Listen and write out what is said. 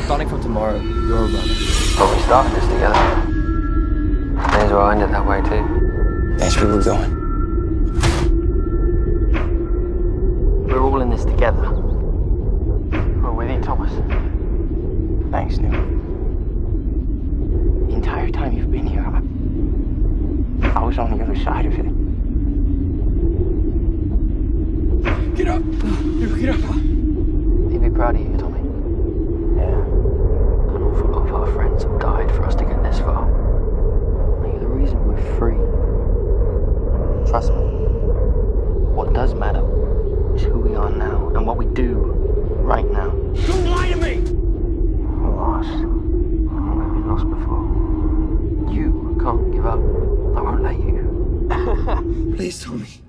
Starting from tomorrow, you're a runner. Well, we started this together. May as well end it that way, too. That's where we're going. We're all in this together. We're with you, Thomas. Thanks, Newt. The entire time you've been here, I was on the other side of it. Get up! Get up! He'd be proud of you, Tommy. Yeah. An awful lot of our friends have died for us to get this far. You're the reason we're free. Trust me. What does matter is who we are now and what we do right now. Don't lie to me! We're lost. We've been lost before. You can't give up. I won't let you. Please, Tommy.